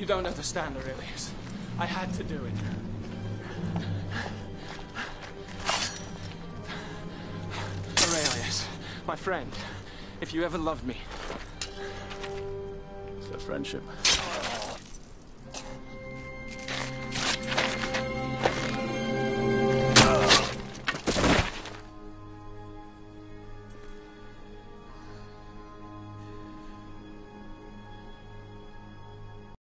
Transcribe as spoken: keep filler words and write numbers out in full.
You don't understand, Aurelius. I had to do it. Aurelius, my friend, if you ever loved me... It's a friendship.